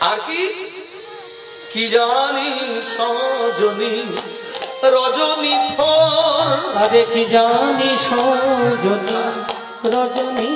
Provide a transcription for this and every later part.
আর কি কি জানি সজনী রজনী থোর, আরে কি জানি সজনী রজনী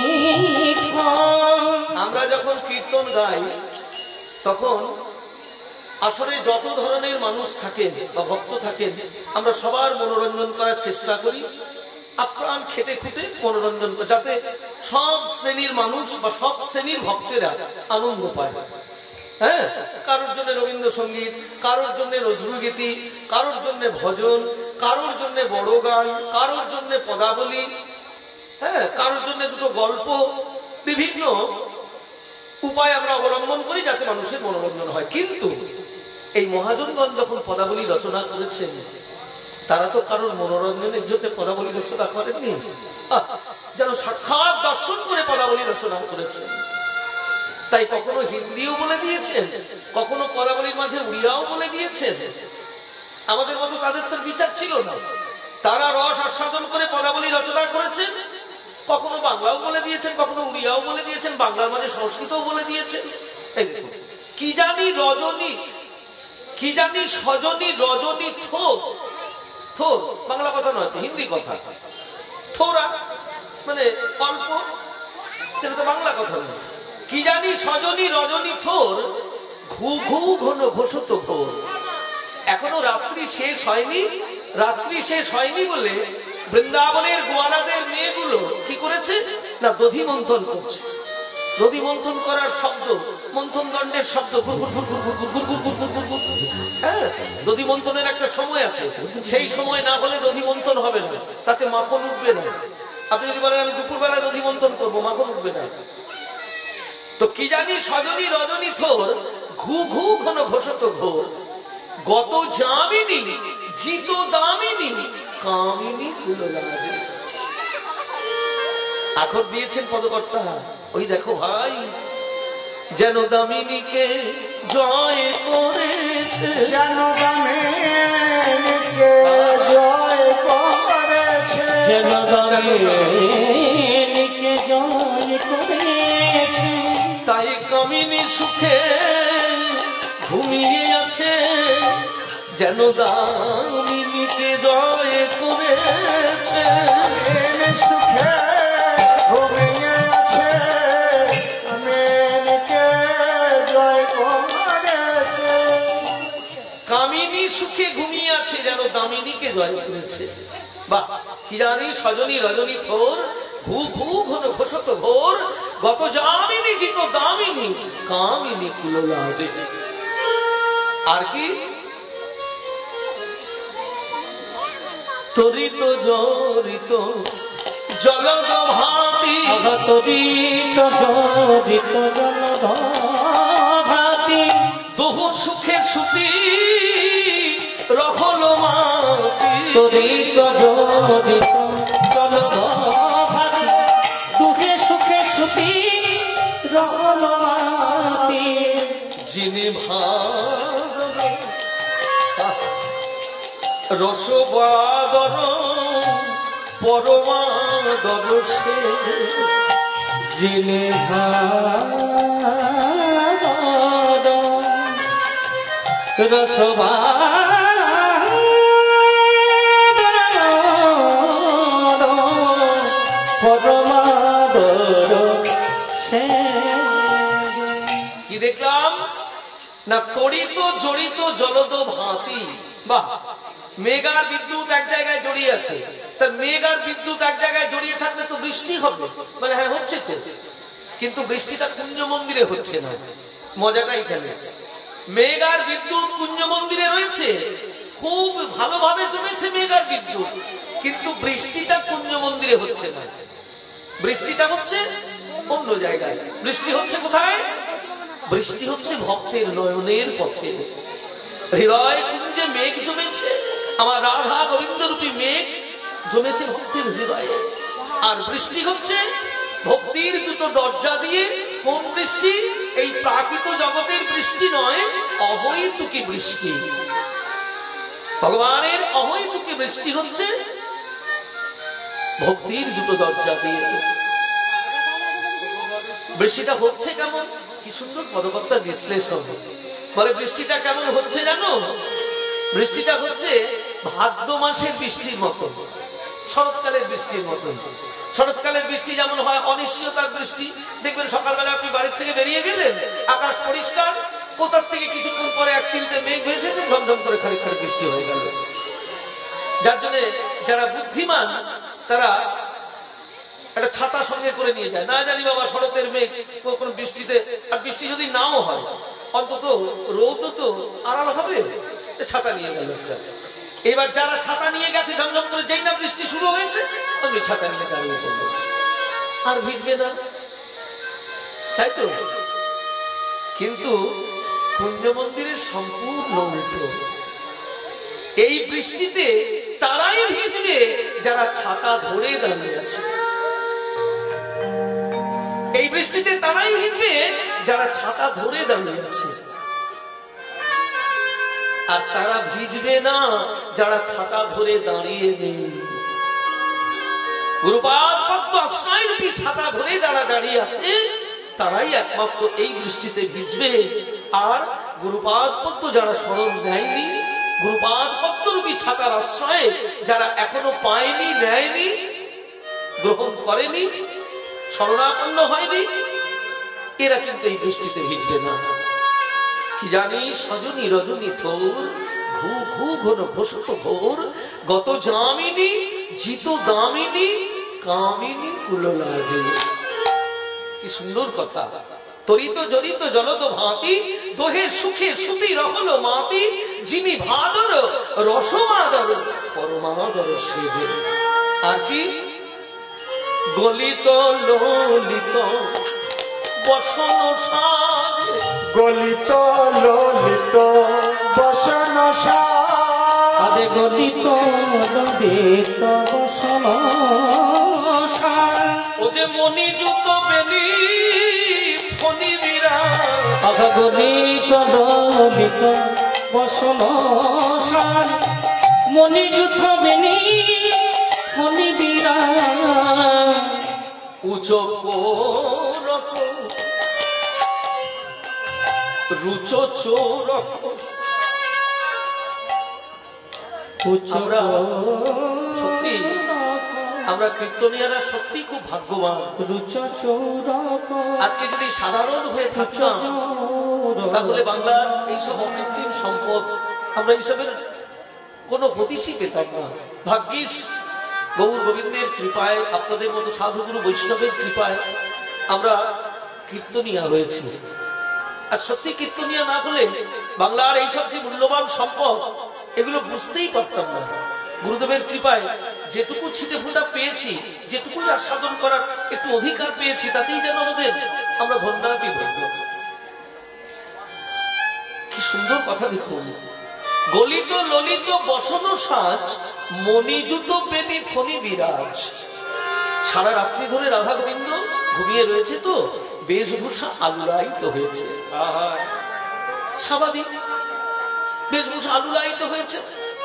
থোর। আমরা যখন কীর্তন গাই তখন আসলে যত ধরনের মানুষ থাকেন বা ভক্ত থাকেন আমরা সবার মনোরঞ্জন করার চেষ্টা করি, আপ্রাণ খেটে খুঁটে মনোরঞ্জন, যাতে সব শ্রেণীর মানুষ বা সব শ্রেণীর ভক্তেরা আনন্দ পায়। হ্যাঁ, কারোর জন্য রবীন্দ্রসঙ্গীত, কারোর জন্য নজরুলগীতি, কারোর জন্য ভজন, কারোর জন্য বড় গান, কারোর জন্য পদাবলী, হ্যাঁ, কারোর জন্য দুটো গল্প, বিভিন্ন উপায় আমরা অবলম্বন করি যাতে মানুষের মনোরঞ্জন হয়। কিন্তু এই মহাজনগণ যখন পদাবলী রচনা করেছেন তারা তো কারোর মনোরঞ্জনের জন্য পদাবলী রচনা করেননি, যেন সাক্ষাৎ দর্শন করে পদাবলী রচনা করেছেন। তাই কখনো হিন্দিও বলে দিয়েছেন, কখনো পদাবলীর মাঝে উড়িয়াও বলে দিয়েছেন। আমাদের মতো তাদের তো বিচার ছিল না, তারা রস আস্বাদন করে পদাবলী রচনা করেছেন। কখনো বাংলাও বলে দিয়েছেন, কখনো উড়িয়াও বলে দিয়েছেন, বাংলার মাঝে সংস্কৃতও বলে দিয়েছেন। এই দেখুন, কি জানি রজনী, কি জানি সজনী রজনী থোর। থোর বাংলা কথা নয়, হিন্দি কথা। থোরা মানে অল্প, এটা তো বাংলা কথা নয়। কি জানি সজনী রজনী থোর, ঘু ঘু ঘন ঘোষত ভোর। এখনো রাত্রি শেষ হয়নি, রাত্রি শেষ হয়নি বলে বৃন্দাবনের গোয়ালাদের মেয়েগুলো কি করেছে না, দধি মন্থন করছে। দধি মন্থন করার শব্দ, মন্থন দণ্ডের শব্দ, হ্যাঁ, দধি মন্থনের একটা সময় আছে, সেই সময় না হলে দধি মন্থন হবে না, তাতে মাখন উঠবে না। আপনি যদি বলেন আমি দুপুরবেলা দধি মন্থন করবো, মাখন উঠবে না। তো কি জানি সজনী রজনী থোর, ঘু ঘু ঘন ঘোষত ঘোর। গত জামিনী জিত দামিনী কামিনী কুললাজ। আখর দিয়েছেন পদকর্তা, ওই দেখো ভাই, যেন দামিনীকে জয় করেছে, যেন দামিনীকে জয় করেছে, যেন দামিনীকে জয় করেছে। তাই কামিনী সুখে ঘুমিয়ে আছে, যেন দামিনীকে জয় করেছে। সুখে ঘুমিয়ে আছে, দামিনীকে জয় করেছে। কামিনী সুখে ঘুমিয়ে আছে, যেন দামিনীকে জয় করেছে। বাহ, কি জানি সজনী রজনী থোর, ঘু ঘু ঘন ঘোষত ভোর। গত জামিনী জিত দামিনী কামিনী কুললাজে। আর কি তরিত জরিত জলদ ভাতি, তরিত জরিত জলদ ভাতি। দুহু সুখে সুতি রখল মাতি, তরিত জরিত জলদ ভাতি। দুহে সুখে সুতি রখল মাতি। যিনি ভাগ রসবাদর পরমাদর সে, যিনি ভাগ রসবাদর পরমাদর সে। কি দেখলাম না, তড়িত জড়িত জলদ ভাতি। বাহ, মেঘ আর বিদ্যুৎ এক জায়গায় জড়িয়ে আছে, তা মেঘ আর বিদ্যুৎ এক জায়গায় জড়িয়ে থাকলে তো বৃষ্টি হবে, মানে হ্যাঁ হচ্ছে, কিন্তু বৃষ্টিটা কুঞ্জ মন্দিরে হচ্ছে না। মজাটা এখানে, মেঘ আর বিদ্যুৎ কুঞ্জ মন্দিরে রয়েছে, খুব ভালোভাবে জমেছে মেঘ আর বিদ্যুৎ, কিন্তু বৃষ্টিটা কুঞ্জ মন্দিরে হচ্ছে না। বৃষ্টিটা হচ্ছে অন্য জায়গায়। বৃষ্টি হচ্ছে কোথায়? বৃষ্টি হচ্ছে ভক্তের নয়নের পথে। হৃদয় কুঞ্জে মেঘ জমেছে, আমার রাধা গোবিন্দ রূপী মেঘ জমেছে ভক্তের হৃদয়ে। আর বৃষ্টি হচ্ছে ভক্তির দুটো দরজা দিয়ে। কোন বৃষ্টি? এই প্রাকৃত জগতের বৃষ্টি নয়, অহৈতুকী বৃষ্টি। ভগবানের অহৈতুকী বৃষ্টি হচ্ছে ভক্তির দুটো দরজা দিয়ে। বৃষ্টিটা হচ্ছে কেমন? কি সুন্দর পদকর্তার বিশ্লেষণ। বলে বৃষ্টিটা কেমন হচ্ছে জানো? বৃষ্টিটা হচ্ছে ভাদ্র মাসের বৃষ্টির মতন, শরৎকালের বৃষ্টির মতন। শরৎকালের বৃষ্টি যেমন হয় অনিশ্চয়তার বৃষ্টি, দেখবেন সকালবেলা আপনি বাড়ির থেকে বেরিয়ে গেলেন, আকাশ পরিষ্কার, কোথার থেকে কিছুক্ষণ পরে এক চিলতে মেঘ ভেসে এসে ঝমঝম করে খানিক খানিক বৃষ্টি হয়ে গেল। যার জন্য যারা বুদ্ধিমান তারা একটা ছাতা সঙ্গে করে নিয়ে যায়, না জানি বাবা শরতের মেঘ কোন বৃষ্টিতে, আর বৃষ্টি যদি নাও হয় অন্তত রোদ তো আড়াল হবে, ছাতা নিয়ে গেল একটা। এবার যারা ছাতা নিয়ে গেছে ঝমঝম করে, যেই না বৃষ্টি শুরু হয়েছে আমি ছাতা নিয়ে দাঁড়িয়ে পড়লো, আর ভিজবে না, তাই তো? কিন্তু কুঞ্জ মন্দিরের সম্পূর্ণ উল্টো। এই বৃষ্টিতে তারাই ভিজবে যারা ছাতা ধরে দাঁড়িয়ে আছে। এই বৃষ্টিতে তারাই ভিজবে যারা ছাতা ধরে দাঁড়িয়ে আছে, আর তারা ভিজবে না যারা ছাতা ধরে দাঁড়িয়ে নেই। গুরুপাদ পদ্ম আশ্রয়রূপী ছাতা ধরে যারা দাঁড়িয়ে আছে তারাই একমাত্র এই বৃষ্টিতে ভিজবে। আর গুরুপাদ পদ্ম যারা শরণ নেয়নি, গুরুপাদ পদ্মরূপী ছাতার আশ্রয়ে যারা এখনো পায়নি, নেয়নি, গ্রহণ করেনি, শরণাপন্ন হয়নি, এরা কিন্তু এই বৃষ্টিতে ভিজবে না। কি জানি সজনী রজনী থোর, ঘু ঘু ঘন ঘোষত ভোর, গত জামিনী জিত দামিনী কামিনী কুললাজে। কি সুন্দর কথা। তরিত জড়িত জলদ ভাতি, দোহে সুখে সুতি রহল মাতি, যিনি ভাদর রসমাদর পরমাদর সেজে। আর কি গলিত ললিত বসন সাজে, গলিত ললিত বসন সাজে, গলিত ললিত বসন সাজে। ও যে মণি জুত বেনি ফণি বিরাজ, গলিত ললিত বসন সাজে, মণি জুত বেনি ফণি বিরাজ। উচো কোরক রুচো চোরক। আমরা সত্যি, আমরা কীর্তনিয়ারা সত্যি খুব ভাগ্যবান। আজকে যদি সাধারণ হয়ে থাকতাম তাহলে বাংলার এইসব অকৃত্রিম সম্পদ আমরা হিসাবের কোনো হদিশই পেতাম না। ভাগ্যিস গৌর গোবিন্দের কৃপায়, আপনাদের মতো সাধুগুরু বৈষ্ণবের কৃপায় আমরা কীর্তনিয়া হয়েছি। আর সত্যি কীর্তনিয়া না হলে বাংলার এইসব যে মূল্যবান সম্পদ এগুলো বুঝতেই পারতাম না। গুরুদেবের কৃপায় যেটুকু ছিটে ফোঁটা পেয়েছি, যেটুকুই আস্বাদন করার একটু অধিকার পেয়েছি, তাতেই যেন আমাদের আমরা ধন্যাতি ধন্য। কি সুন্দর কথা দেখুন। গলিত ললিত বসন সাজ, মণিজুত বেনি ফণি বিরাজ। সারা রাত্রি ধরে রাধা গোবিন্দ ঘুমিয়ে রয়েছে, তো বেশভূষা আলুলায়িত হয়েছে। স্বাভাবিক, বেশভূষা আলুলায়িত হয়েছে।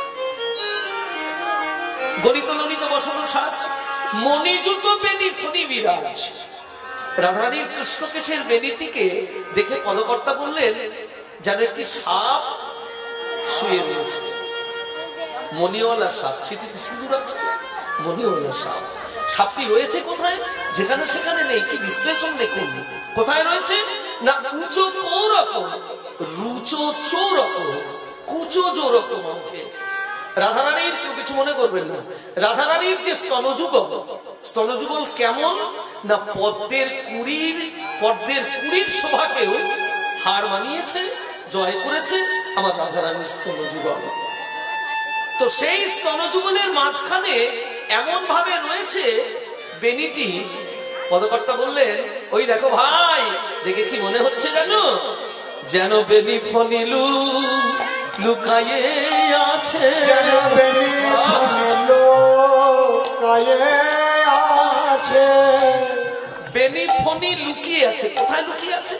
গলিত ললিত বসন সাজ, মণিজুত বেনি ফণি বিরাজ। রাধারানীর কৃষ্ণকেশের বেনিটিকে দেখে পদকর্তা বললেন যেন একটি সাপ শুয়ে রয়েছে, মণিওয়ালা সাপ। স্মৃতিতে সিঁদুর আছে, মণিওয়ালা সাপ। সাপটি রয়েছে কোথায়? যেখানে সেখানে নেই। কি বিশ্লেষণ দেখুন, কোথায় রয়েছে না উঁচু কৌরক রুচো চৌরক কুচো জোরক মঞ্চে। রাধারানীর, কেউ কিছু মনে করবেন না, রাধারানীর যে স্তনযুগল, স্তনযুগল কেমন না পদ্মের কুড়ির শোভাকেও হার মানিয়েছে, জয় করেছে আমার রাধারানীর স্তনযুগল। তো সেই স্তনযুগলের মাঝখানে এমন ভাবে রয়েছে বেনিটি। পদকর্তা বললেন, ওই দেখো ভাই, দেখে কি মনে হচ্ছে জানো? যেন বেনি ফণিলু লুকায়ে আছে, যেন বেনি ফণিলু লুকায়ে আছে। বেনি ফণি লুকিয়ে আছে। কোথায় লুকিয়ে আছে?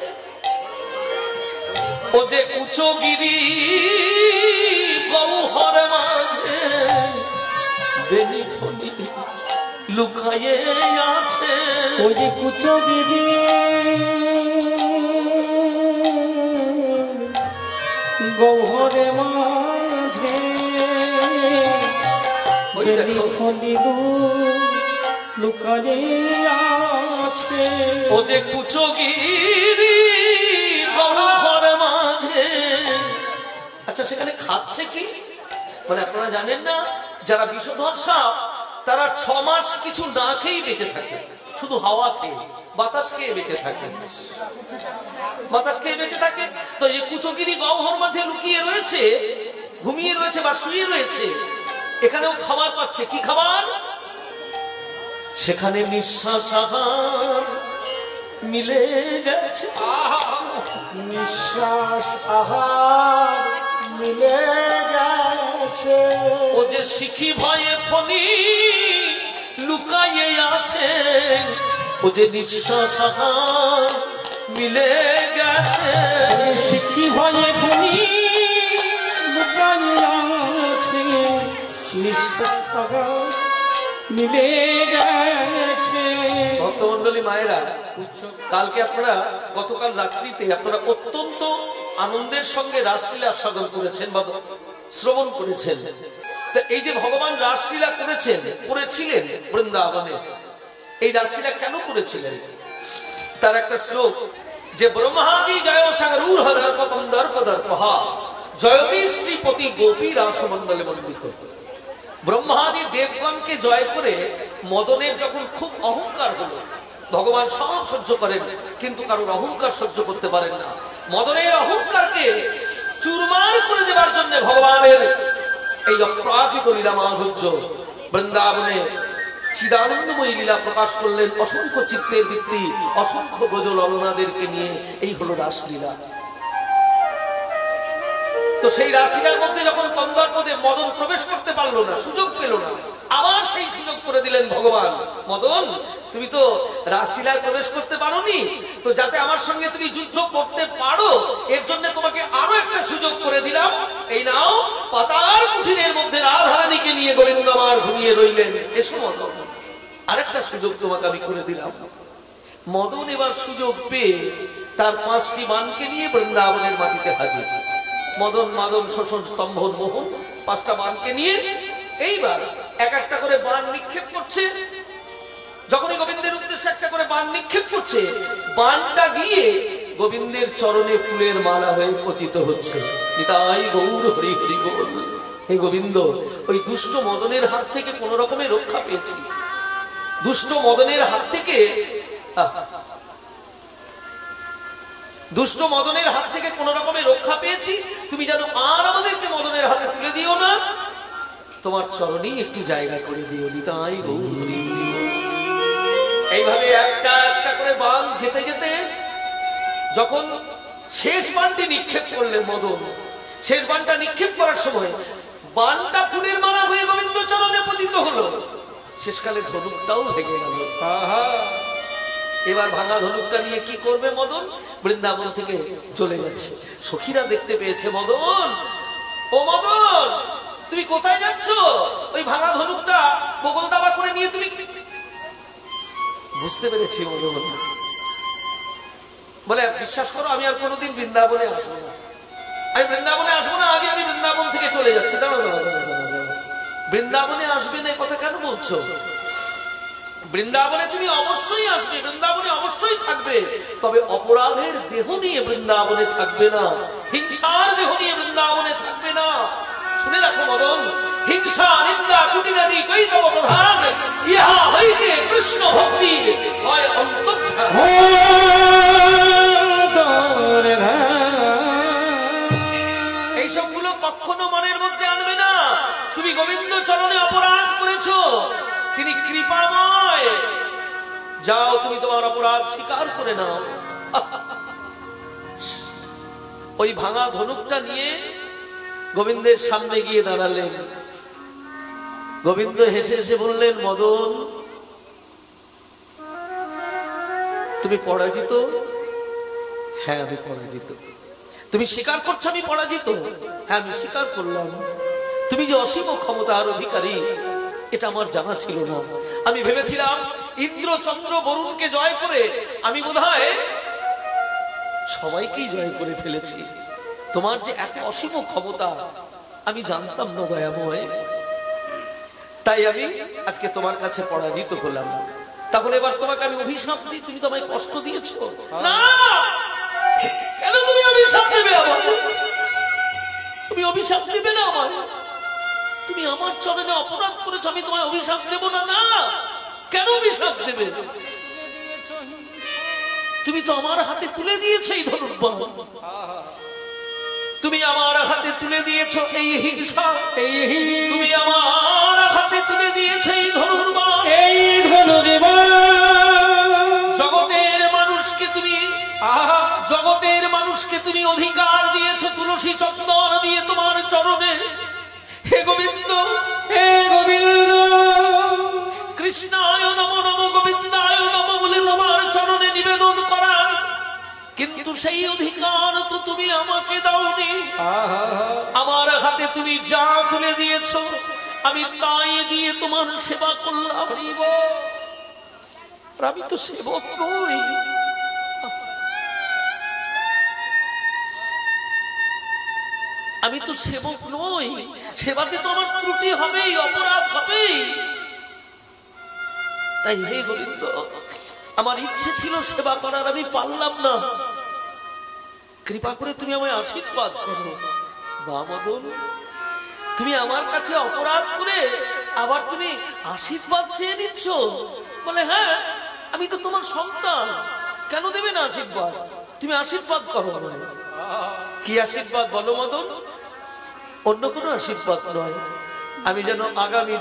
ও যে কুচগিরি গৌহর মাঝে বেনি ফণি লুকায়ে আছে। ওই যে কুচগিরি গহ্বরে মাঝে লুকায়ে আছে। ও যে কুচগিরি গহ্বর মাঝে, আচ্ছা সেখানে খাচ্ছে কি? মানে আপনারা জানেন না, যারা বিষধর সাপ তারা 6 মাস কিছু না খেয়েই বেঁচে থাকে, শুধু হাওয়া খেয়ে, বাতাস খেয়ে বেঁচে থাকে, বাতাস খেয়ে বেঁচে থাকে। তো এই কুচগিরি গহ্বর মাঝে লুকিয়ে রয়েছে, ঘুমিয়ে রয়েছে বা শুয়ে রয়েছে, এখানেও খাবার পাচ্ছে। কি খাবার? সেখানে নিঃশ্বাস আহার মিলে গেছে, নিঃশ্বাস আহার মিলে গেছে। ও যে শিখি ভয়ে ফণি লুকায়ে আছে, ও যে নিঃশ্বাস আহার মিলে গেছে। শিখি ভয়ে ফণি লুকায়ে আছে, নিঃশ্বাস আহার মিলে গেছে। ভক্তমন্ডলী মায়েরা, কালকে আপনারা, গতকাল রাত্রিতে আপনারা অত্যন্ত আনন্দের সঙ্গে রাসলীলা আস্বাদন করেছেন বা শ্রবণ করেছেন। তা এই যে ভগবান রাসলীলা করেছিলেন বৃন্দাবনে, এই রাসলীলা কেন করেছিলেন? তার একটা শ্লোক, যে ব্রহ্মাদি জয় সাগরূর হদর্প দর্প দর্পহা জয়তী শ্রীপতি গোপী রাসমণ্ডলে মণ্ডিত। ব্রহ্মাদি দেবগণকে জয় করে মদনের যখন খুব অহংকার হলো, ভগবান সব সহ্য করেন কিন্তু কারোর অহংকার সহ্য করতে পারেন না। মদনের অহংকারকে চুরমার করে দেবার জন্য ভগবানের এই অপ্রাকৃত লীলা মাধুর্য বৃন্দাবনে চিদানন্দময়ী লীলা প্রকাশ করলেন। অসংখ্য চিত্তের বৃত্তি, অসংখ্য ব্রজ ললনাদেরকে নিয়ে এই হলো রাসলীলা। তো সেই রাশিটার মধ্যে যখন কন্দর্পদে মদন প্রবেশ করতে পারলো না, সুযোগ পেল না, আবার সেই সুযোগ করে দিলেন ভগবান। মদন, তুমি তো রাসলীলায় প্রবেশ করতে পারোনি, তো যাতে আমার সঙ্গে তুমি যুদ্ধ করতে পারো এর জন্য তোমাকে আরো একটা সুযোগ করে দিলাম। এই নাও, পাতার কুঠিরের মধ্যে রাধারানীকে নিয়ে গোবিন্দ আমার ঘুমিয়ে রইলেন। এসো মদন, আরেকটা সুযোগ তোমাকে আমি করে দিলাম। মদন এবার সুযোগ পেয়ে তার 5টি বানকে নিয়ে বৃন্দাবনের মাটিতে হাজির। মদন মাদন শোষণ স্তম্ভন মোহন 5টা বানকে নিয়ে এইবার এক একটা করে বান নিক্ষেপ করছে। যখনই গোবিন্দের উদ্দেশ্যে একটা করে বান নিক্ষেপ করছে, বানটা গিয়ে গোবিন্দের চরণে ফুলের মালা হয়ে পতিত হচ্ছে। নিতাই গৌর হরি হরি বল। হে গোবিন্দ, ওই দুষ্ট মদনের হাত থেকে কোন রকমে রক্ষা পেয়েছি, দুষ্ট মদনের হাত থেকে, দুষ্ট মদনের হাত থেকে কোন রকমের রক্ষা পেয়েছি। তুমি যেন আর আমাদেরকে মদনের হাতে তুলে দিও না, তোমার চরণেই একটু জায়গা করে দিও। নিতাই গৌর হরি হরি বল। এইভাবে একটা একটা করে বান যেতে যেতে যখন শেষ বানটি নিক্ষেপ করলেন মদন, শেষ বানটা নিক্ষেপ করার সময় বানটা ফুলের মালা হয়ে গোবিন্দ চরণে পতিত হলো। শেষকালে ধনুকটাও ভেঙে গেল। এবার ভাঙা ধনুকটা নিয়ে কি করবে মদন? বৃন্দাবন থেকে চলে যাচ্ছে। সখীরা দেখতে পেয়েছে, মদন, ও মদন, তুমি কোথায় যাচ্ছ? ওই ভাঙা ধনুকটা বগল দাবা করে নিয়ে তুমি। বুঝতে পেরেছি মদন বলে, বিশ্বাস করো আমি আর কোনোদিন বৃন্দাবনে আসবো না, আমি বৃন্দাবনে আসবো না, আজই আমি বৃন্দাবন থেকে চলে যাচ্ছি। বৃন্দাবনে আসবে না কথা কেন বলছো? বৃন্দাবনে তুমি অবশ্যই আসবে, বৃন্দাবনে অবশ্যই থাকবে, তবে অপরাধের দেহ নিয়ে বৃন্দাবনে থাকবে না, হিংসার দেহ নিয়ে বৃন্দাবনে থাকবে না। শুনে রাখো মদন, হিংসা নিন্দা কুটিনাদি কৈতব প্রধান, ইহা হইতে কৃষ্ণ ভক্তি হয় অন্তর্ধান। এইসবগুলো কখনো মনের মধ্যে আনবে না। তুমি গোবিন্দ চরণে অপরাধ করেছো, তিনি কৃপাময়, যাও তুমি তোমার অপরাধ স্বীকার করে নাও। ওই ভাঙা ধনুকটা নিয়ে গোবিন্দের সামনে গিয়ে দাঁড়ালেন। গোবিন্দ হেসে হেসে বললেন, মদন, তুমি পরাজিত? হ্যাঁ আমি পরাজিত। তুমি স্বীকার করছো আমি পরাজিত? হ্যাঁ আমি স্বীকার করলাম। তুমি যে অসীম ক্ষমতার অধিকারী এটা আমার জানা ছিল না। আমি ভেবেছিলাম ইন্দ্র চন্দ্র বরুণকে জয় করে আমি বোধহয় সবাইকেই জয় করে ফেলেছি, তোমার যে এত অসীম ক্ষমতা আমি জানতাম না দয়াময়, তাই আমি আজকে তোমার কাছে পরাজিত হলাম। তাহলে এবার তোমাকে আমি অভিশাপ দিই, তুমি তো আমায় কষ্ট দিয়েছো না, কেন তুমি অভিশাপ দেবে আমার? তুমি অভিশাপ দিবে না আমার? তুমি আমার চরণে অপরাধ করেছো, আমি তোমায় অভিশাপ দেব না? না, কেন অভিশাপ দেবে? তুমি তো আমার হাতে তুলে দিয়েছো এই ধনুর্বাণ, তুমি আমার হাতে তুলে দিয়েছো এই হিংসা, তুমি আমার হাতে তুলে দিয়েছো এই ধনুর্বাণ, এই ধনুর্বাণ। জগতের মানুষকে তুমি অধিকার দিয়েছো তুলসী চন্দন দিয়ে তোমার চরণে। হে গোবিন্দ, হে গোবিন্দ, কৃষ্ণায় নমো নমো গোবিন্দায় নমো বলে তোমার চরণে নিবেদন করা, কিন্তু সেই অধিকার তো তুমি আমাকে দাওনি। আমার হাতে তুমি যা তুলে দিয়েছো আমি তাই দিয়ে তোমার সেবা করলাম। আমি তো সেবক নই, আমি তো সেবক নই, সেবাতে তো আমার ত্রুটি হবেই, অপরাধ হবেই। তাই হে গোবিন্দ, আমার ইচ্ছে ছিল সেবা করার, আমি পারলাম না, কৃপা করে তুমি আমায় আশীর্বাদ করো। বা মদন, তুমি আমার কাছে অপরাধ করে আবার তুমি আশীর্বাদ চেয়ে নিচ্ছ? বলে হ্যাঁ, আমি তো তোমার সন্তান, কেন দেবে না আশীর্বাদ? তুমি আশীর্বাদ করো আমায়। কি আশীর্বাদ বলো মদন? অন্য কোনো আশীর্বাদ নয়, আমি যেন আগামী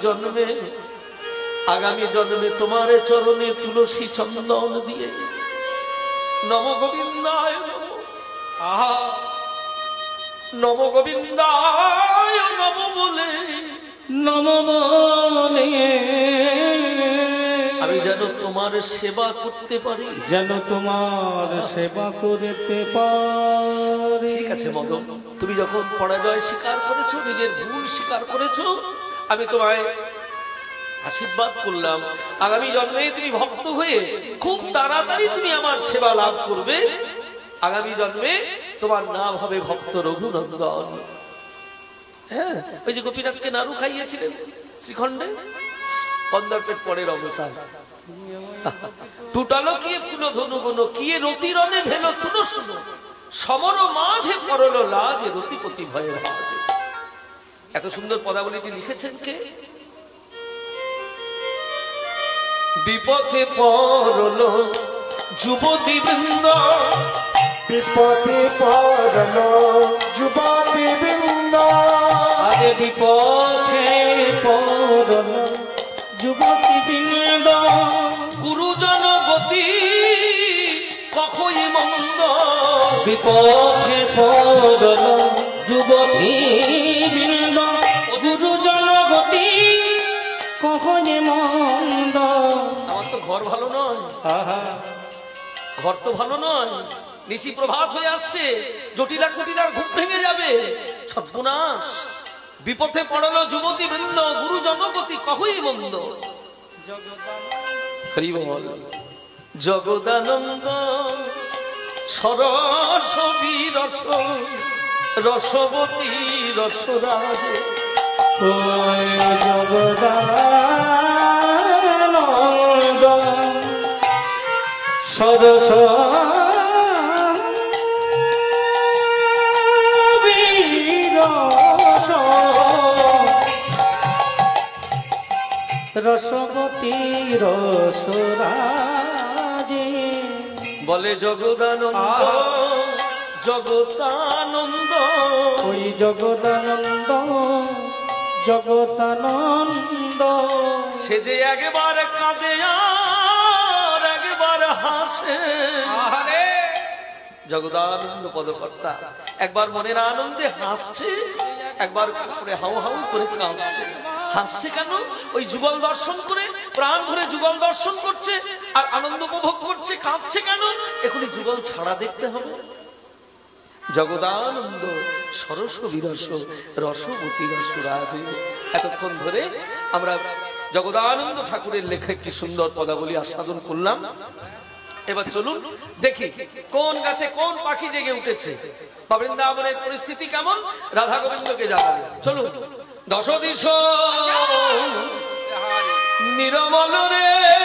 জন্মে তোমার চরণে তুলসী চন্দন দিয়ে নম গোবিন্দায় নম গোবিন্দায় নম বলে আমি যেন তোমার সেবা করতে পারি, যেন তোমার সেবা করতে পারি। ঠিক আছে মদন, তুমি যখন পরাজয় স্বীকার করেছো, নিজের ভুল স্বীকার করেছো, আমি তোমায় আশীর্বাদ করলাম। আগামী জন্মে তুমি ভক্ত হয়ে খুব তাড়াতাড়ি তুমি আমার সেবা লাভ করবে। আগামী জন্মে তোমার নাম হবে ভক্ত রঘুনন্দন। হ্যাঁ, ওই যে গোপীনাথকে নাড়ু খাইয়েছিলেন শ্রীখণ্ডে, কন্দর্পের পরের অবতার। টুটালো কি ফুল ধনু গুণ, কি রতি রনে ভেল তুলো শুনো, সমর মাঝে পরল লাজ, রতিপতি ভয়ে ভাজে। এত সুন্দর পদাবলীটি লিখেছেন কে? বিপথে পরল যুবতী বৃন্দ, বিপথে পরল যুবতী বৃন্দ, আরে বিপথে পরল যুবতী বৃন্দ, গুরুজন গতি কখই মন্দ। বিপথে পরল যুবতী বৃন্দ, গুরুজন গতি কখনো মন্দ। আমার তো ঘর ভালো নয়, ঘর তো ভালো নয়, নিশি প্রভাত হয়ে আসছে, জটিলা কুটিলার ঘুম ভেঙে যাবে, সর্বনাশ। বিপথে পড়ল যুবতী বৃন্দ, গুরু জনগতি কহই মন্দ। হরি বল। জগদানন্দ সরস বিরস, রসবতী রসরাজ, জগদানন্দ সরস বিরস, রসবতী রসরাজে। বলে জগদানন্দ জগতানন্দ, ওই জগদানন্দ জগতানন্দ, সে যে একবার কাঁদে আর একবার হাসে। জগদানন্দ পদকর্তা একবার মনের আনন্দে হাসছে, একবার করে হাউ হাউ করে কাঁদছে। হাসছে কেন? ওই যুগল দর্শন করে প্রাণ ভরে যুগল দর্শন করছে আর আনন্দ উপভোগ করছে। কাঁদছে কেন? এখনই যুগল ছাড়া দেখতে হবে। জগদানন্দ সরস বিরস, রসবতী রসরাজ। এতক্ষণ ধরে আমরা জগদানন্দ ঠাকুরের লেখা একটি সুন্দর পদাবলী আস্বাদন করলাম। এবার চলুন দেখি কোন গাছে কোন পাখি জেগে উঠেছে বা বৃন্দাবনের পরিস্থিতি কেমন রাধা গোবিন্দকে জানাবে। চলুন। দশ দিশ নিরমল রে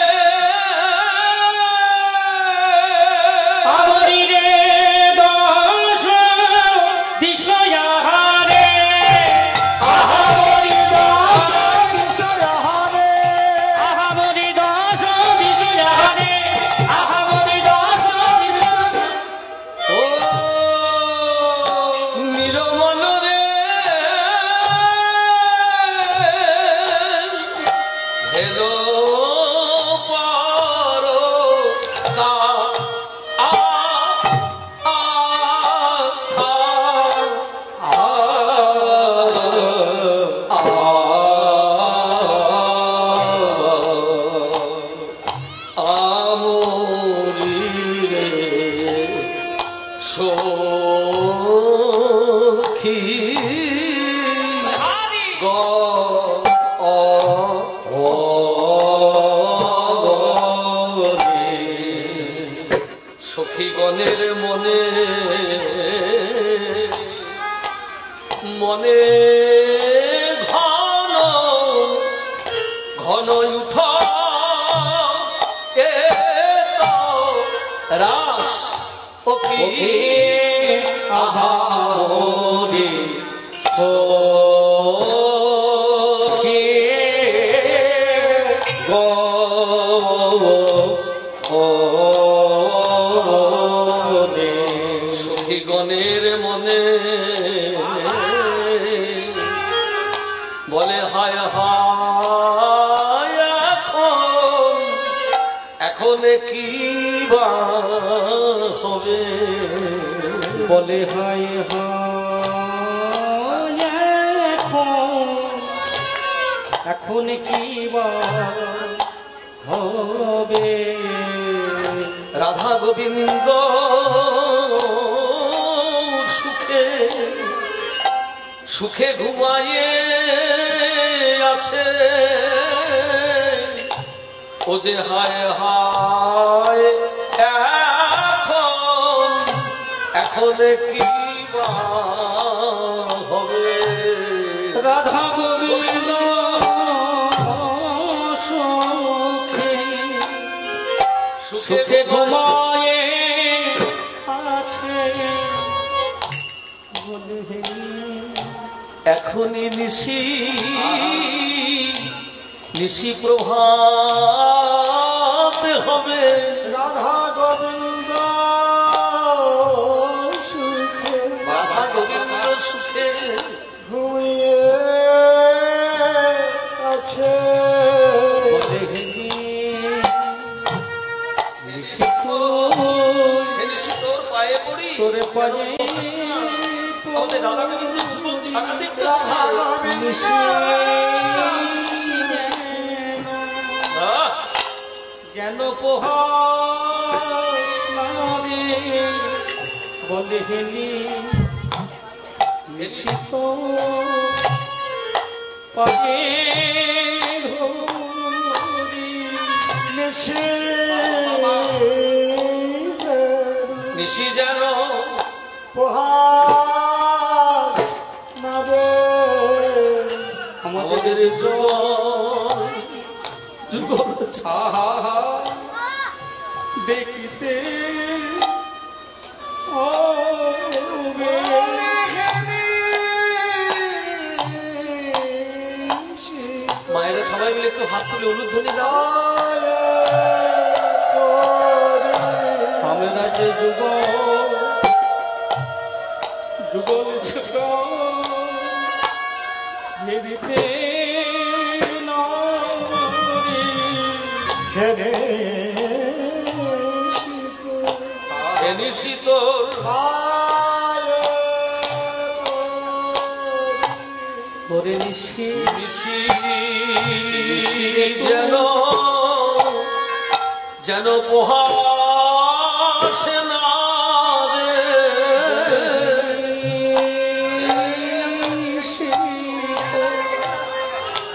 সখীগণের মনে মনে ঘন ঘন উঠ এ তো রাস ও কি আহারে সখীগণের মনে বলে হায় হায় এখন এখন কি বা হবে বলে হায় হায় এখন কি বা হবে। রাধা গোবিন্দ সুখে সুখে ঘুমায়ে আছে ও যে হায় হায় এখন এখন কি বা হবে। রাধা গোবিন্দ সুখে ঘুমায়ে আছে এখনই নিশি নিশি প্রভাত হবে। রাধা গোবিন্দ সুখে রাধা গোবিন্দ সুখে ঘুমিয়ে আছে তোর পায়ে পড়ি তোরে পায়ে আমাদের রাধা গোবিন্দ যুবক ছাড়া দেখতে রাধা গোবিন্দ যেন পোহাস বলে হেলি নিশিত পায়ে নিশি যেন পোহাস না রে আমাদের যুগল ছাহা দেখিতে মায়েরা সবাই মিলে একটু হাত তুলে উলুধ্বনি দাও। আমরা যে যুগল ছোট মেরিতে শীতল নিশি নিশি যেন যেন পোহাসে না রে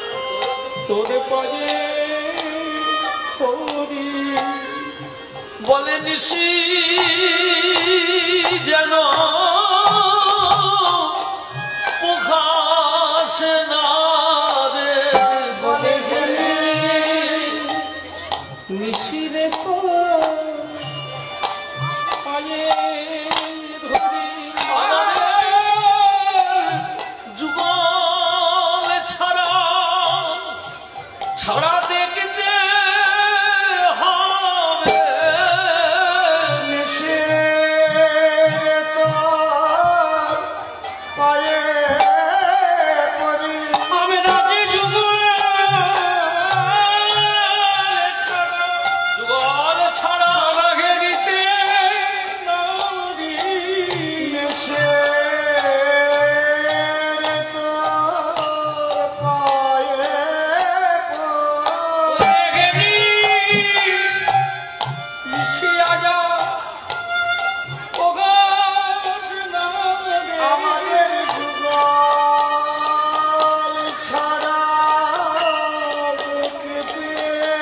তোরে পায়ে বলে নিশি যেন পোখাসে না রে, বলে গেলি নিশিরে তো পায়ে ধরি যুগল ছাড়া ছাড়া দেখতে হবে নিশির তোর পায়ে পড়ি আমি রাজি যুগল ছাড়া আগে দিতে নারী নিশির তোর পায়ে পড়ি আমাদের যুগল ছাড়া দেখতে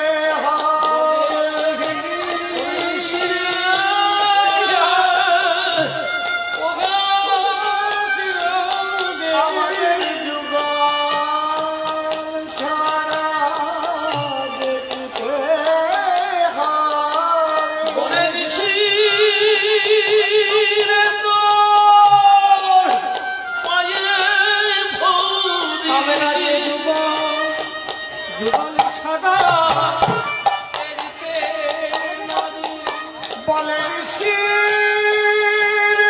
হবে আমাদের যুগল ছাড়া দেখতে হবে বলে নিশি রে তোর পায়ে ভরি যুগল ছাড়া এদিকে নারী বলে শির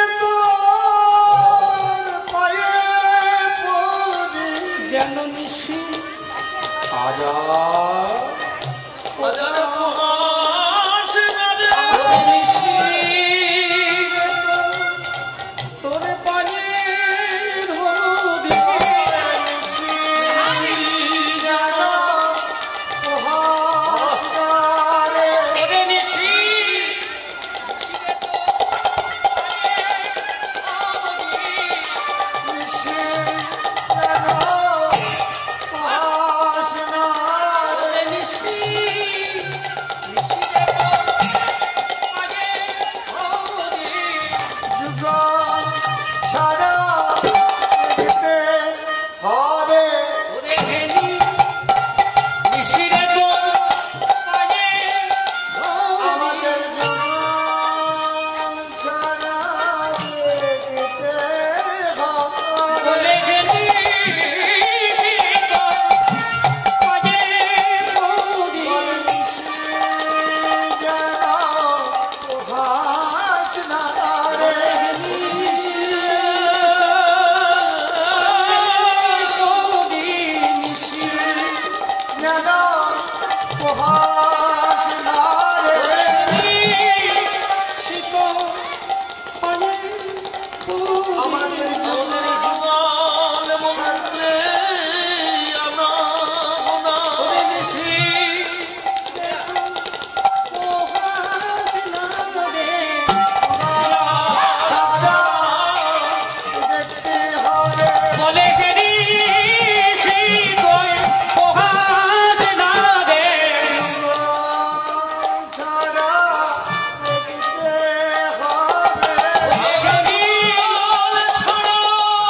তোর পায়ে পড়ি যেন নিশি হাজার হাজার পোহাসে না রে, তোরে পায়ে ধরি যেন পোহাসনারে ওরে নিশি নিশি যেন পোহাসনারে যুগল ছাড়া দেখতে হবে আমাদের যুগল ছাড়া দেখতে হবে বলে নিশি যেন পোহাসনারে যেন পোহাসনারে আমাদের আমাদের যুগল মন্ত্রে আনা গোনা। ছাড়া দেখতে হবে ছাড়া দেখতে হবে যুগল ছাড়া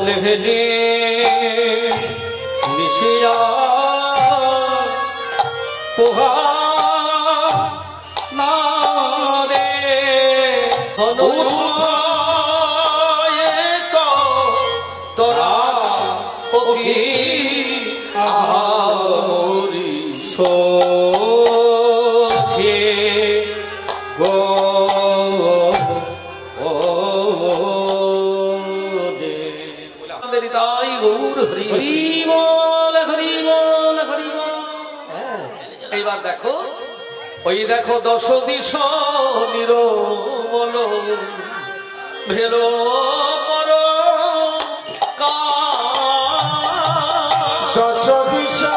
লেভেলে মিশিয়া পোহা না রে তোরা ওকি আমরি সোখে গো ও দে তাই গৌর হরি হরি বল হরি বল হরি বল। এইবার দেখো, ওই দেখো দশ দিশ নিরমল ভেলো পর দশ দিশা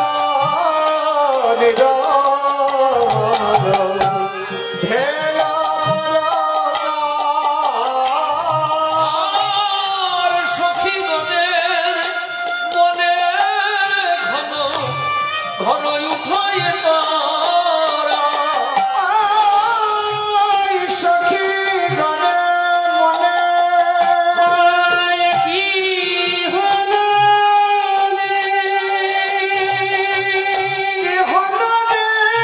নিরমল ভেলা আর সখী গণের মনে ঘন ঘন উঠায় তারা সখী গণে মনে কি হলো কি হলো রে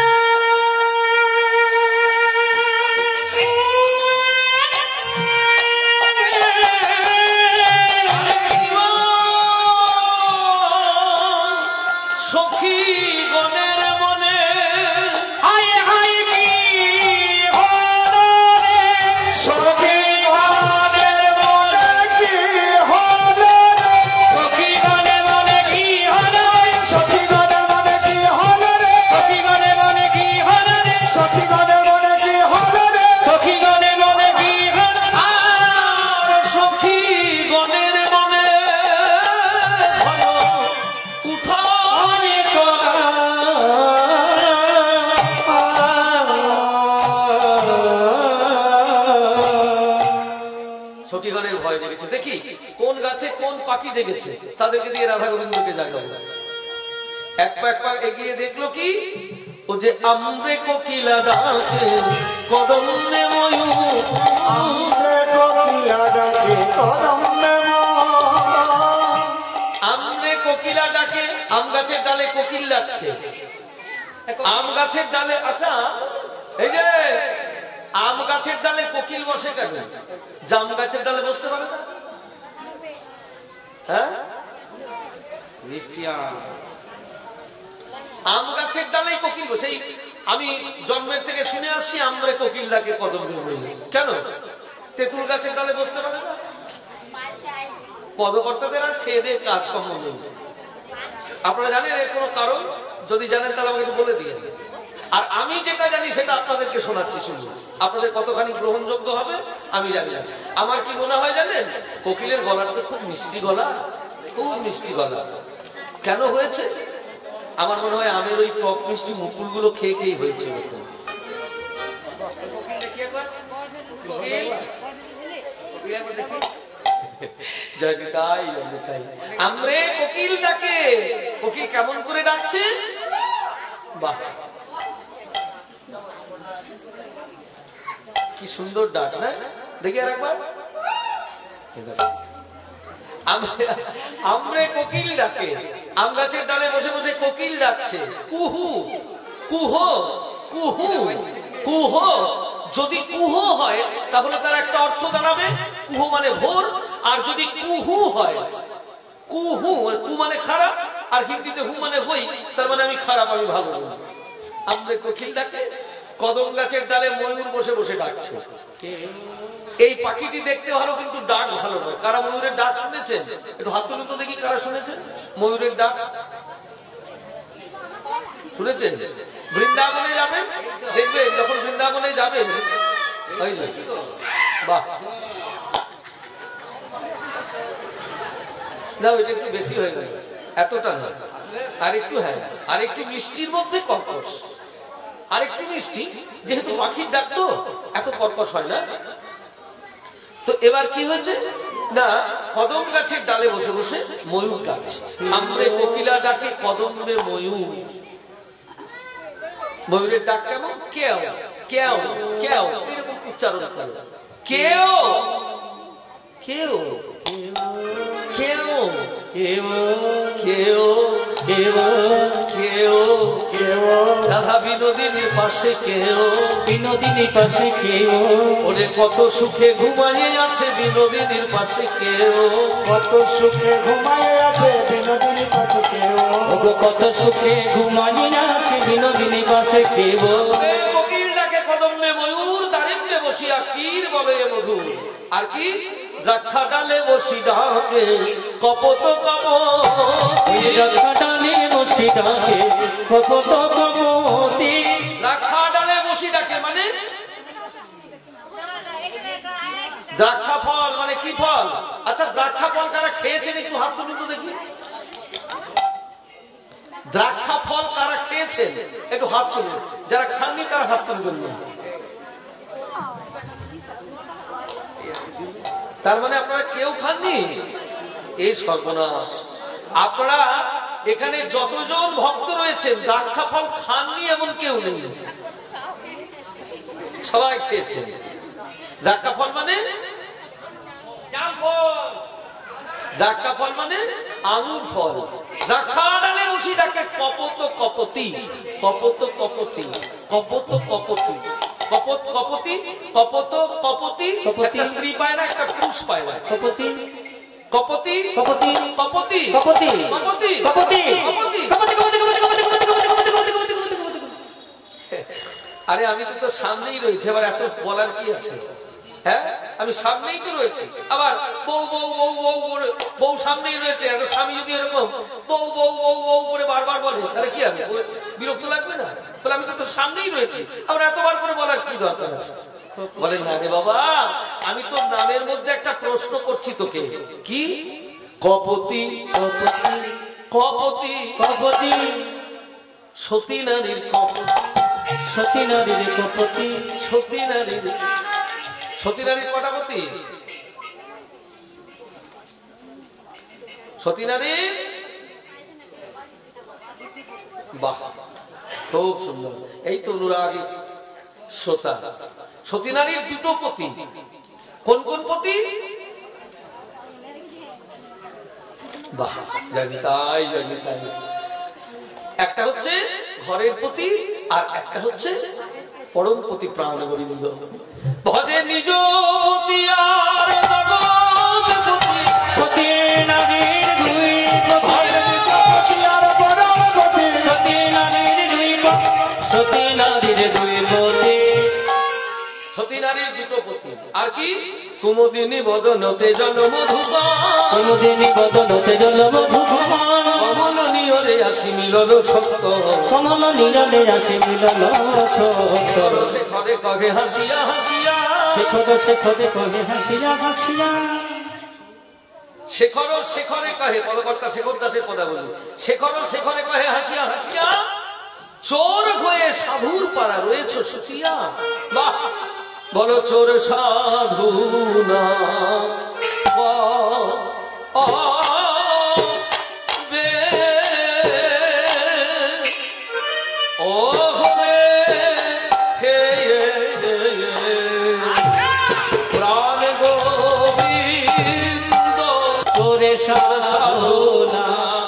সখী গণের মনে হায় হায় কি হলো রে সখী গণের মনে কি হলো রে সখী গণে মনে কি হলো সখী গণের মনে কি হলো রে সখী গণে মনে কি হলো রে সখী গণের মনে কি হলো রে সখী গণে মনে কি হলো আর সখী গণের মনে ঘন উঠায় সখীগণের ভয় জেগেছে। দেখি কোন গাছে কোন পাখি জেগেছে, তাদেরকে দিয়ে রাধা গোবিন্দকে জাগাবো। এক পা এগিয়ে দেখলো কি, ও যে আমরে কোকিলা ডাকে কদমে ময়ূর, আমরে কোকিলা ডাকে কদমে ময়ূর। আমরে কোকিলা ডাকে, আম গাছের ডালে কোকিল ডাকছে। আম গাছের ডালে, আচ্ছা এই যে আম গাছের ডালে কোকিল বসে কেন, জাম গাছের ডালে বসতে পারে না? হ্যাঁ, আম গাছের ডালেই কোকিল বসে। আমি জন্মের থেকে শুনে আসছি আমরে কোকিল ডাকে কদমে ময়ূর। কেন তেঁতুল গাছের ডালে বসতে পারে না? পদকর্তাদের আর খেয়ে দিয়ে কাজকর্ম নেই। আপনারা জানেন এর কোনো কারণ? যদি জানেন তাহলে আমাকে একটু বলে দিয়ে। আর আমি যেটা জানি সেটা আপনাদেরকে শোনাচ্ছি, শুনুন, আপনাদের কতখানি গ্রহণযোগ্য হবে আমি জানি না। আমার কি মনে হয় জানেন, কোকিলের গলাটা তো খুব মিষ্টি গলা, খুব মিষ্টি গলা। কেন হয়েছে? আমার মনে হয় আমের ওই টক মিষ্টি মুকুলগুলো খেয়ে খেয়ে হয়েছে এরকম। আমরে কোকিল ডাকে, কোকিল কেমন করে ডাকছে, বাহ কি সুন্দর ডাক না? দেখি আর একবার। আমরে কোকিল ডাকে, আম গাছের ডালে বসে বসে কোকিল ডাকছে কুহু কুহো কুহু কুহো। যদি কুহো হয় তাহলে তার একটা অর্থ দাঁড়াবে কুহো মানে ভোর, আর যদি কুহু হয়, কুহু কু মানে খারাপ, আর হিন্দিতে হু মানে হই, তার মানে আমি খারাপ, আমি ভালো। আমরে কোকিল ডাকে, কদম গাছের ডালে ময়ূর বসে বসে ডাকছে। এই পাখিটি দেখতে ভালো কিন্তু ডাক ভালো নয়। কারা ময়ূরের ডাক শুনেছেন? একটু হাত তুলে তো দেখি কারা শুনেছেন ময়ূরের ডাক। শুনেছেন? বৃন্দাবনে যাবেন, দেখবেন যখন বৃন্দাবনে যাবেন, বাহ দাও, এটা একটু বেশি হয়ে গেল, এতটা নয়, আরেকটু, হ্যাঁ আরেকটু মিষ্টির মধ্যে কর্কশ, আরেকটু মিষ্টি, যেহেতু পাখির ডাক তো এত কর্কশ হয় না। তো এবার কি হয়েছে না, কদম গাছের ডালে বসে বসে ময়ূর ডাকছে। আমরে কোকিলা ডাকে কদমে ময়ূর। ময়ূরের ডাক কেমন? কেউ কেউ কেউ এরকম উচ্চারণ করে, কেউ কেউ কেউ কেউ কেউ কেউ কেউ কেউ রাধা বিনোদিনীর পাশে কেউ বিনোদিনীর পাশে কেউ ওরে কত সুখে ঘুমাইয়ে আছে বিনোদিনীর পাশে কেউ কত সুখে ঘুমায় আছে বিনোদিনী পাশে কেউ ওগো কত সুখে ঘুমানি আছে বিনোদিনীর পাশে কেউ কোকিল ডাকে কদম্বে ময়ূর দারিম্বে বসিয়া কীর বলে মধু আর কি দ্রাক্ষা ডালে বসি ডাকে কপত কপতি ডালে বসি ডাকে কপত কপতি দ্রাক্ষা ডালে বসি ডাকে মানে দ্রাক্ষা ফল মানে কি ফল আচ্ছা দ্রাক্ষা ফল কারা খেয়েছেন একটু হাত তুলুন তো দেখি দ্রাক্ষা ফল কারা খেয়েছেন একটু হাত তুলুন যারা খাননি তারা হাত তুলবেন না তার মানে আপনারা কেউ খাননি এই সর্বনাশ আপনারা এখানে যতজন ভক্ত রয়েছেন দ্রাক্ষা ফল খাননি এমন কেউ নেই সবাই খেয়েছেন দ্রাক্ষা ফল মানে দ্রাক্ষা ফল মানে আঙুর ফল দ্রাক্ষা ডালে বসি ডাকে কপত কপতি কপত কপতি কপত কপতি কপত কপতি কপত কপতি একটা স্ত্রী পায় না একটা পুরুষ পায় না কপতি কপতি কপতি কপতি কপতি কপতি কপতি কপতি আরে আমি তো তোর সামনেই রয়েছে আবার এত বলার কি আছে হ্যাঁ আমি সামনেই তো রয়েছি আবার বউ বউ বউ বউ করে বউ সামনেই রয়েছে একটা স্বামী যদি এরকম বউ বউ বউ বউ করে বারবার বলে তাহলে কি হবে বিরক্ত লাগবে না বলে আমি তো তোর সামনেই রয়েছি আবার এতবার করে বলার কি দরকার আছে বলেন না রে বাবা আমি তোর নামের মধ্যে একটা প্রশ্ন করছি তোকে কি কপতি কপতি কপতি সতী নারীর কপতি সতী নারীর কপতি সতী নারীর সতী নারীর কটা পতি সতী নারীর বাহ খুব সুন্দর এই তো অনুরাগী শ্রোতা সতী নারীর দুটো পতি কোন কোন পতি বাহ জানি তাই জানি তাই একটা হচ্ছে ঘরের পতি আর একটা হচ্ছে পরম পতি প্রাণ গোবিন্দ ভজে নিজ পতি আর জগৎ পতি সতী নারীর দুই ভজে নিজ পতি আর পরম পতি সতী নারীর দুই সতী নারীর দুই পতি সতী নারীর দুটো পতি আর কি কুমুদিনী বদনতে জল মধুপান কুমুদিনী বদনতে জল মধুপান কমল নিয়রে আসি মিলল সত্য কমল নীরলে আসে মিলল শেখর শেখরে কহে হাসিয়া হাসিয়া শেখর শেখরে কহে হাসিয়া হাসিয়া শেখর শেখরে কহে পদকর্তা শেখর দাসের পদা বলি শেখর শেখরে কহে হাসিয়া হাসিয়া চোর হয়ে সাধুর পাড়া রয়েছে সুতিয়া বাহ বলো চোর সাধু না প্রাণ গোবিন্দ চোরে সাধু না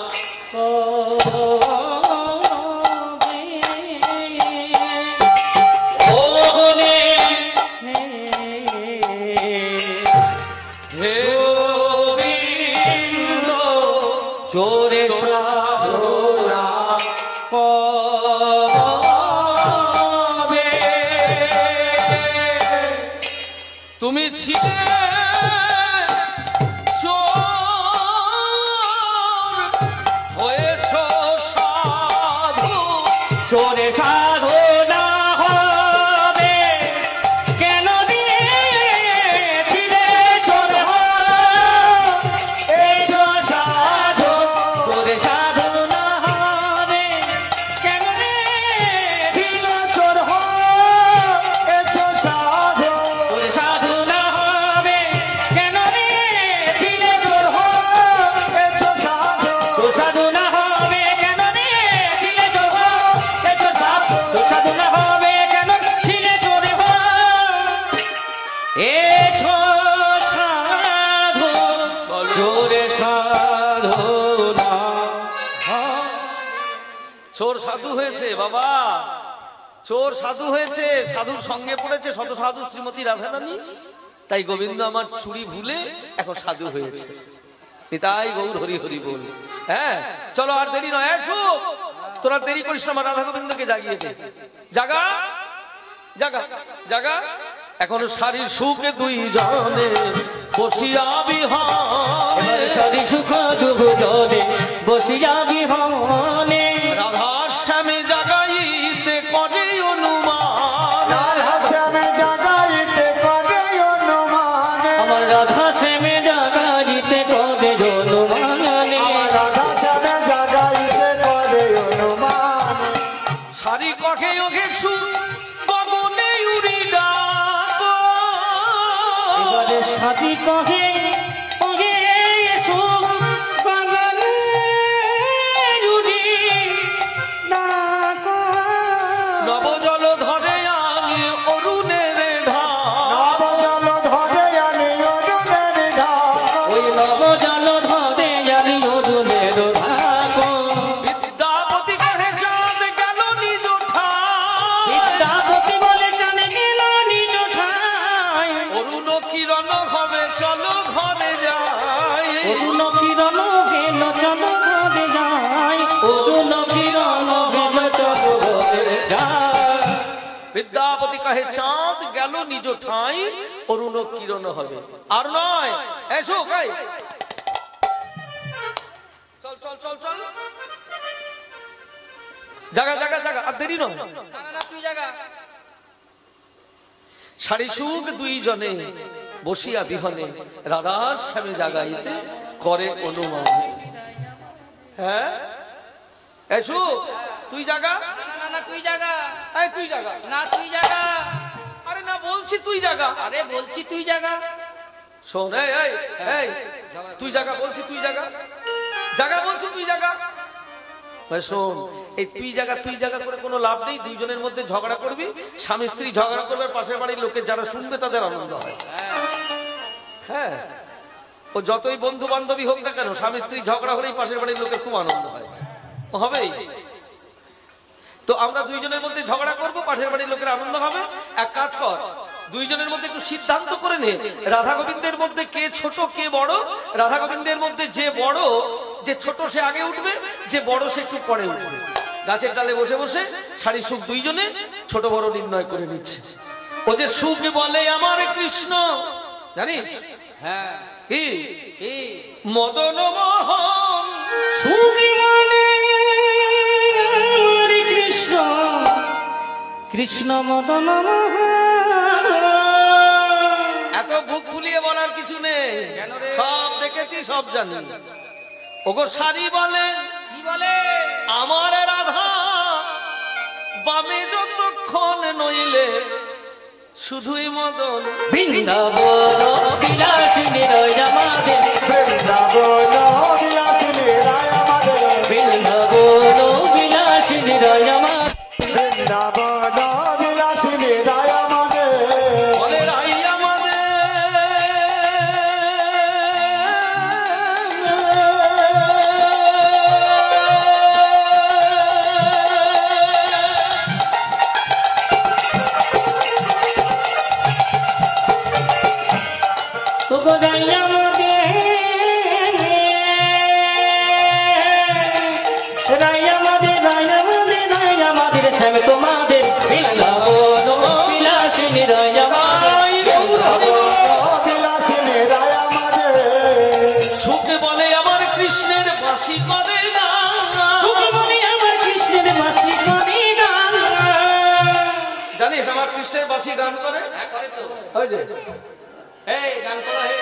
চোরে সাধুরা তুমি ছিলে চোর হয়েছ সাধু চোরে সাধু না হবে কেন দিয়েছিলে চোর সাধু চোরে সাধু না হবে কেন দিয়েছিলে চোর সাধু চোরে সাধু না হবে কেন দিয়েছিলে চোর সাধু চোর সাধু না হবে কেন দিয়েছিলে চোর সাধু না হবে কেন ছিলে চোরে এ সাধু চোরে সাধু চোর সাধু হয়েছে বাবা, চোর সাধু হয়েছে, সাধুর সঙ্গে পড়েছে শত সাধু শ্রীমতী রাধারানী, তাই গোবিন্দ আমার চুরি ভুলে এখন সাধু হয়েছে। তাই গৌর হরি হরি বল। হ্যাঁ চলো আর দেরি নয়, সুখ তোরা দেরি করিস না, আমার রাধা গোবিন্দকে জাগিয়ে দে। জাগা জাগা জাগা, এখনো শারীর সুখে দুই জনে বসিয়া বিহানে, শারীর সুখ দুজনে বসিয়া বিহানে, রাধার শ্যামে জাগাইতে করে অনুমান, রাধা শ্যামে জাগাইতে করে অনুমান, আমার রাধা শ্যামে জাগাইতে করে অনুমান, আমার রাধা শ্যামে জাগাইতে করে অনুমান, শারী কখে ওঘে সুখ গগনে উড়ি ডাক, এবারে সাথী কহে ওহে সুখ গগনে উড়ি ডাক, নবজল ধরে আনি অরুণের ঢাক, নবজল ধরে আনি অরুণের ঢাক, ওই নবজল ধরে জানি অরুণের ঢাক, বিদ্যাপতি কহে চাঁদ গেল নিজ ঠাই, বিদ্যাপতি বলে জানে গেল নিজ ঠাই, অরুণ কিরণ হবে চলো ঘরে যাই, অরুণ কিরণ গেল চলো ঘরে যাই, অরুণ কিরণ গেল চলো ঘরে যাই, বিদ্যাপতি কহে চাঁদ গেল নিজ ঠাই, অরুণ কিরণ হবে। আর নয় এসো গাই, চল চল চল চল, জাগা জাগা জাগা, আর দেরি নয়। শারী সুখ দুই জনে বসিয়া বিহনে, রাধার শ্যামে জাগাইতে করে অনুমান। হ্যাঁ এসো তুই জাগা, না তুই জাগা, এই তুই জাগা, না তুই জাগা, আরে না বলছি তুই জাগা, আরে বলছি তুই জাগা, শোন এই এই এই তুই জাগা বলছি, তুই জাগা জাগা বলছি, তুই জাগা। ভাই শোন, এই তুই জায়গা করে কোনো লাভ নেই, দুইজনের মধ্যে ঝগড়া করবি, স্বামী স্ত্রী ঝগড়া করবে, পাশের বাড়ির লোকের যারা শুনবে তাদের আনন্দ হয়। হ্যাঁ ও যতই বন্ধু বান্ধবী হোক না কেন, স্বামী স্ত্রী ঝগড়া হলেই পাশের বাড়ির লোকের খুব আনন্দ হয়, হবেই। তো আমরা দুইজনের মধ্যে ঝগড়া করব, পাশের বাড়ির লোকের আনন্দ হবে। এক কাজ কর, দুইজনের মধ্যে একটু সিদ্ধান্ত করে নে, রাধা গোবিন্দের মধ্যে কে ছোট কে বড়। রাধা গোবিন্দের মধ্যে যে বড়, যে ছোট সে আগে উঠবে, যে বড় সে একটু পরে উঠবে। গাছের ডালে বসে বসে শারী সুখ দুইজনে ছোট বড় নির্ণয় করে নিচ্ছে। ও যে সুখ বলে আমার কৃষ্ণ, জানিস? হ্যাঁ কি কি মদন মোহন সুখী মনে হরে কৃষ্ণ, কৃষ্ণ মদন মোহন। এত বুক ফুলিয়ে বলার কিছু নেই, সব দেখেছি সব জানি। ওগো শারী বলে কি বলে? আমার রাধা বামে যতক্ষণ নইলে শুধুই মদন। বৃন্দাবন বিলাসিনী রয় আমাদের, বৃন্দাবন বিলাসিনী রায় আমাদের, বৃন্দাবন বিলাসিনী রয় আমাদের, বৃন্দাবন বিলাসিনী রায় আমাদের, বলে রাই আমাদের শ্যাম তোমাদের, বৃন্দাবন বিলাসিনী রয় আমাদের, বিলাসিনী রায় আমাদের, সুখ বলে আমার কৃষ্ণের বাঁশি করে গান। সুখী বলে আমার কৃষ্ণের বাঁশি করে গান। জানিস আমার কৃষ্ণের বাঁশি গান করে? হ্যাঁ করে তো। ওই যে এই গান করা হয়ে